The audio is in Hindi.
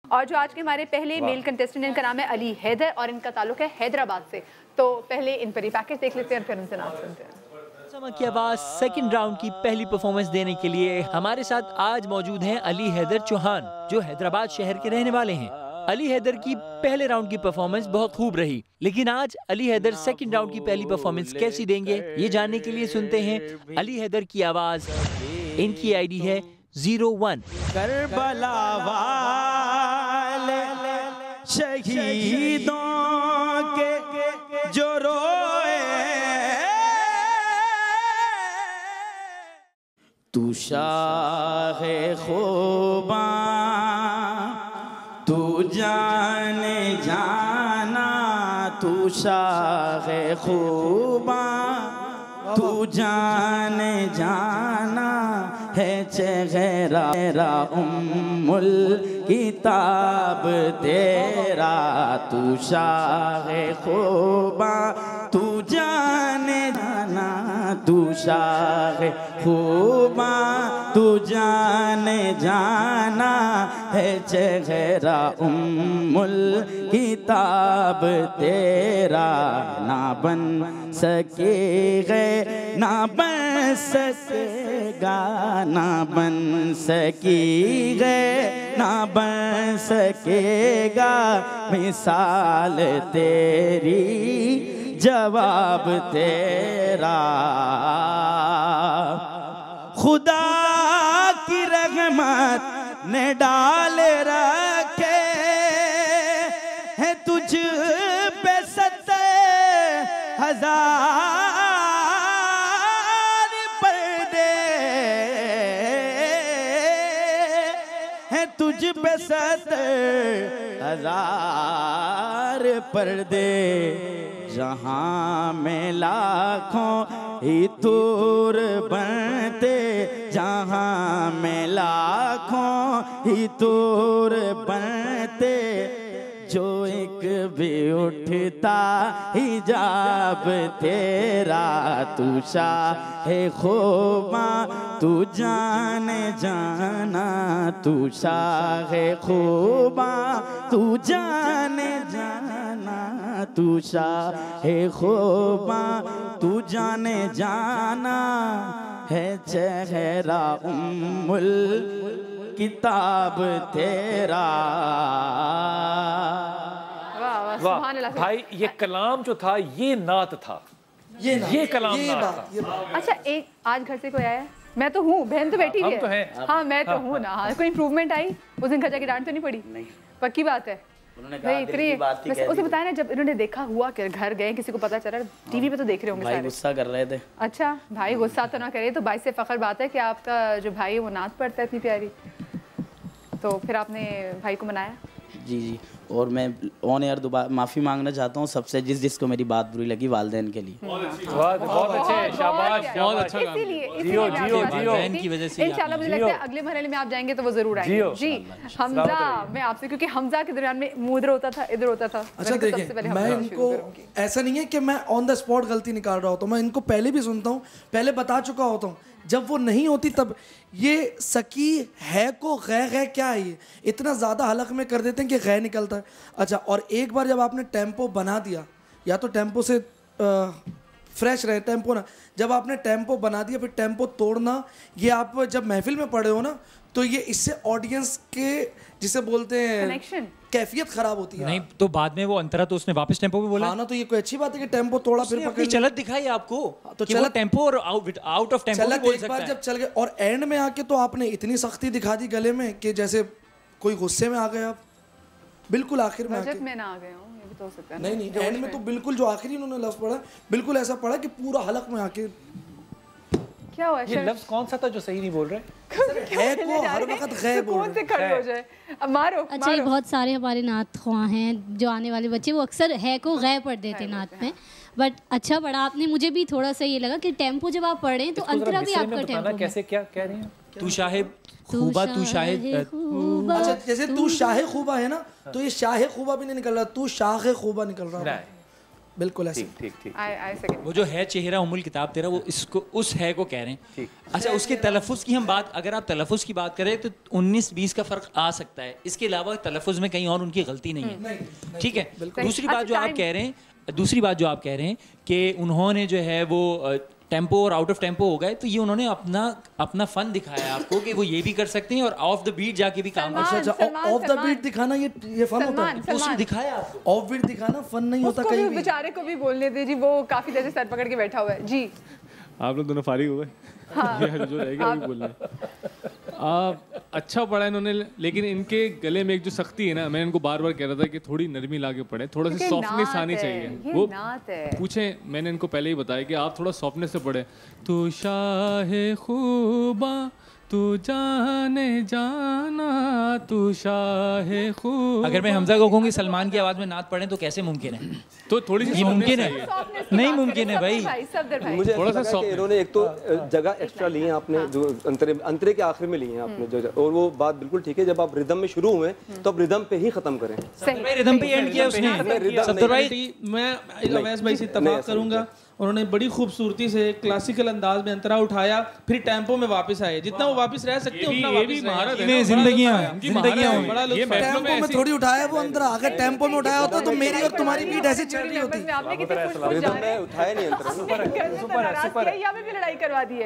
और जो आज के हमारे पहले मेल कंटेस्टेंट, इनका नाम है अली हैदर और इनका ताल्लुक है हैदराबाद से। तो पहले इन पर ही पैकेज देख लेते हैं और फिर उनसे नाम सुनते हैं। समा की आवाज सेकंड राउंड की पहली परफॉर्मेंस देने के लिए हमारे साथ आज मौजूद हैं अली हैदर चौहान, जो हैदराबाद शहर के रहने वाले हैं। अली हैदर की पहले राउंड की परफॉर्मेंस बहुत खूब रही, लेकिन आज अली हैदर सेकंड राउंड की पहली परफॉर्मेंस कैसी देंगे ये जानने के लिए सुनते हैं अली हैदर की आवाज। इनकी आईडी है 01। करबला वाले शहीदों के जो रोए, तू शाहे खूबा तू जाने जाना, तू शाहे खूबा तू जाने जाना है चेहरा उम्मुल किताब तेरा, तू शाहे खूबा तू जाने जाना, तू शाहे खूबा तू जाने जाना है चेहरा उम्मुल किताब तेरा, ना बन सकेगा ना बन सकेगा, ना बन सकेगा ना बन सकेगा मिसाल तेरी जवाब तेरा, खुदा की रहमत ने डाल रखे है तुझ पे 70,000 पर्दे, है तुझ पे 70,000 पर्दे, जहाँ में लाखों ही तूर बनते, जहाँ में लाखों ही तूर बनते, जो एक भी उठता हिजाब तेरा, तू शाहे खूबा तू जाने जाना, तू शाहे खूबा तू जाने जाना, तू शाहे खूबा तू जाने जाना है चेहरा उम्मुल किताब तेरा। वाह भाई, ये कलाम जो था ये नात था, ये कलाम नात था। अच्छा, एक आज घर से कोई आया? मैं तो हूँ, बहन तो बैठी हुई है। हम तो हैं। हाँ मैं तो हूँ ना। हाँ, कोई इम्प्रूवमेंट आई? उस दिन घर जाके डांट तो नहीं पड़ी? नहीं, पक्की बात है। भाई इतनी उसे बताया ना, जब इन्होंने देखा हुआ कि घर गए, किसी को पता चला, टीवी पे तो देख रहे होंगे भाई गुस्सा कर रहे थे। अच्छा भाई गुस्सा तो ना करे, तो भाई से फख्र बात है कि आपका जो भाई है वो नात पढ़ता है इतनी प्यारी। तो फिर आपने भाई को मनाया? जी जी, और मैं ऑन एयर दोबारा माफ़ी मांगना चाहता हूँ सबसे जिसको मेरी बात बुरी लगी, वालिदैन के लिए। बहुत अच्छे, शाबाश, बहुत अच्छा काम। जियो जियो जियो, बहन की वजह से इंशाल्लाह मुझे लगता है अगले मरहले में आप जाएंगे तो वो जरूर आएंगे। जी हमजा, मैं आपसे, क्योंकि हमजा के दरमियान में मुंह इधर होता था, इधर होता था। अच्छा देखिए, मैं इनको ऐसा नहीं है कि मैं ऑन द स्पॉट गलती निकाल रहा होता हूँ, मैं इनको पहले भी सुनता हूँ, पहले बता चुका होता हूँ, जब वो नहीं होती तब। ये सकी है को गै क्या है, ये इतना ज़्यादा हलक में कर देते हैं कि गै निकलता है। अच्छा, और एक बार जब आपने टेम्पो बना दिया, या तो टेम्पो से फ्रेश रहे टेम्पो ना, जब आपने टेम्पो बना दिया फिर टेम्पो तोड़ना, ये आप जब महफिल में पढ़े हो ना, तो ये इससे ऑडियंस के जिसे बोलते हैं कैफियत खराब होती है। नहीं तो बाद में वो अंतरा तो उसने वापस टेम्पो पे बोला। हाँ ना, तो ये कोई अच्छी बात है कि टेम्पो तोड़ा फिर पकड़ चलत दिखाई आपको, तो कि वो टेम्पो और आउट ऑफ टेम्पो भी बोल सकता है। जब चल गए और एंड में आके तो आपने इतनी सख्ती दिखा दी गले में कि जैसे कोई गुस्से में आ गए आप, बिल्कुल आखिर में आके। मैं ना आ गया हूँ, ये भी तो हो सकता है। नहीं एंड में तो बिल्कुल जो आखिरी उन्होंने लफ्ज पढ़ा, बिल्कुल ऐसा पढ़ा कि पूरा हलक में आके। क्या हुआ? ये लफ्ज कौन सा था जो सही नहीं बोल रहे? है को हर वक्त गैब कौन से खड़े हो जाए, अब मारो। अच्छा, ये बहुत सारे हमारे नात ख्वाह हैं जो आने वाले बच्चे, वो अक्सर है को गैब पढ़ देते नात में। बट अच्छा पढ़ा आपने, मुझे भी थोड़ा सा ये लगा कि टेम्पो जब आप पढ़ें तो अंतरा भी आपका टेम्पो कैसे, क्या कह रही हैं? तू शाहिब खूबा, तू शाहिद। अच्छा, जैसे तू शाहे खूबा है ना, तो ये शाहे खूबा भी नहीं निकल रहा, तू शाहे खूबा निकल रहा है। बिल्कुल ऐसे। ठीक ठीक। I second. वो जो है चेहरा उमुल किताब तेरा, वो इसको उस है को कह रहे हैं। अच्छा, उसके तलफ़ुज़ की हम बात, अगर आप तलफ़ुज़ की बात करें तो 19-20 का फ़र्क आ सकता है, इसके अलावा तलफ़ुज़ में कहीं और उनकी गलती नहीं है, ठीक है। दूसरी बात जो आप कह रहे हैं कि उन्होंने जो है वो टेम्पो और आउट ऑफ टेम्पो हो गए, तो ये उन्होंने अपना फन दिखाया आपको कि वो ये भी कर सकते हैं और ऑफ द बीट जाके भी काम कर सकते हैं। ऑफ द बीट दिखाना ये फन होता है, तो उसने दिखाया आपको। ऑफ बीट दिखाना फन नहीं होता कहीं भी। बेचारे को भी बोलने दे जी, वो काफी देर से सर पकड़ के बैठा हुआ है जी। आप लोग दोनों फारिग हो गए? जो रहेगा अभी बोलना है। अच्छा पढ़ा इन्होंने, लेकिन इनके गले में एक जो सख्ती है ना, मैं इनको बार बार कह रहा था कि थोड़ी नरमी लाके पढ़े, थोड़ा सा सॉफ्टनेस आनी चाहिए। वो पूछे, मैंने इनको पहले ही बताया कि आप थोड़ा सॉफ्टनेस से पढ़े। तू शाहे खूबा तू जाने जाना तू शाहे खूब। अगर मैं हमजा को कहूँगी सलमान की आवाज़ में नात पढ़ें तो कैसे मुमकिन है? तो थोड़ी सी मुमकिन है, नहीं मुमकिन है भाई। मुझे थोड़ा सा इन्होंने एक तो जगह एक्स्ट्रा ली है आपने, जो अंतरे के आखिर में ली है आपने जो, और वो बात बिल्कुल ठीक है। जब आप रिदम में शुरू हुए तो आप रिदम पे ही खत्म करें। रिदम पे एंड किया उसने। सत्तर भाई, मैं अवैस भाई से इत्तेफाक करूंगा, उन्होंने बड़ी खूबसूरती से क्लासिकल अंदाज में अंतरा उठाया, फिर टेम्पो में वापस आए। जितना वो वापस रह सकते हैं उतना वापस रहे। जिंदगियां बड़ा लुत्फ है। टेम्पो में थोड़ी उठाया वो अंतरा, अगर टेम्पो में उठाया होता तो मेरी और तुम्हारी बीट ऐसे चल रही होती। रिदम में उठाया नहीं अंतरा। सुपर है, यहाँ पे भी लड़ाई करवा दी है।